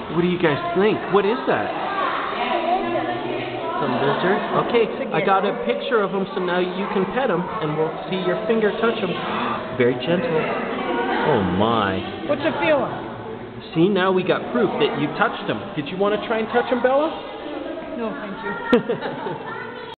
What do you guys think? What is that? Some lizard? Okay, I got a picture of him, so now you can pet him, and we'll see your finger touch him. Very gentle. Oh my. What's it feeling? See, now we got proof that you touched him. Did you want to try and touch him, Bella? No, thank you.